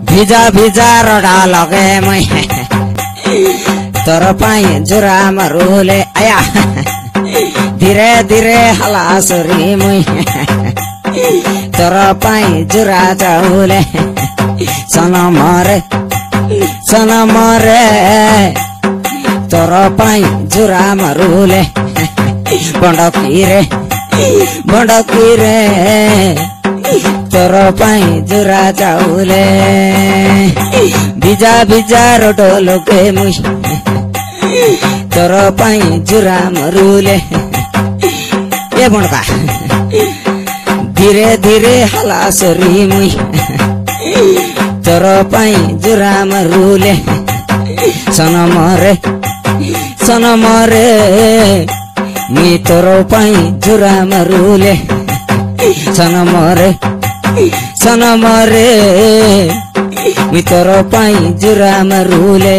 भिजा भिजा रडा लगे मैं तोर पाई जुरा मरुले आया धीरे धीरे हलासुरी मुई तोर पाई जुरा जाऊले सनम रे तोर पाई जुरा मरुले बंडकी रे तोर पाई जुरा जाऊले भिजा भिजा रोटो लोके मुई तोर पाई जुरा मरुले ये बंडका धीरे धीरे हलासुरी मुई तोर पाई जुरा मरुले सनम रे मी तोर पाई जुरा मरुले सनम रे मी तोर पाई जुरा मरुले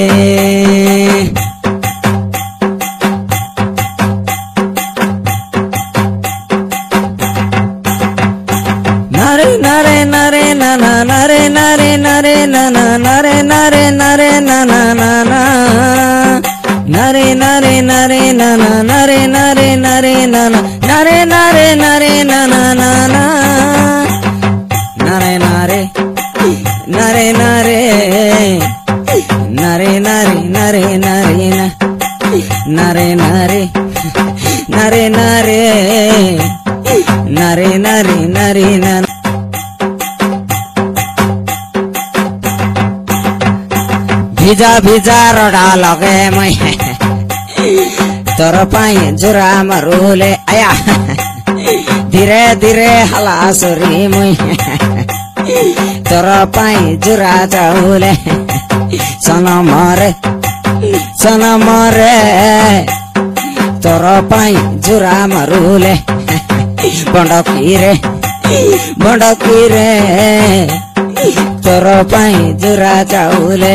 नरे नरे नाना नरे नरे नरे नाना नरे नरे नरे नाना नाना नरे नरे नरे नाना नरे नरे नरे नाना नरे नरे नरे नाना नाना नरे नरे नरे नरे नरे नरे नरे नरे नरे नरे नरे नरे नरे नरे नरे नाना भिजा भिजा रडा लगे मैं तोर पाई जुरा मरुले आया धीरे धीरे हलासुरी मुई तोर पाई जुरा जाऊले सनम रे तोर पाई जुरा मरुले बंडकी रे तोर पाई जुरा जाऊले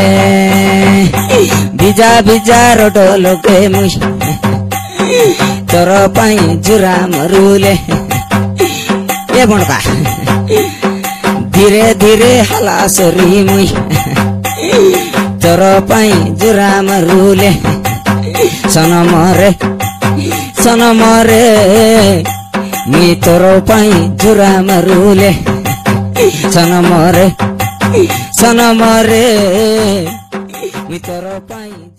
भिजा भिजा रोटो लोके मुई तोर पाई जुरा मरुले ये बंडका धीरे धीरे हलासुरी मुई तोर पाई जुरा मरुले सनम रे मी तोर पाई जुरा मरुले सनम रे मी तोर पाई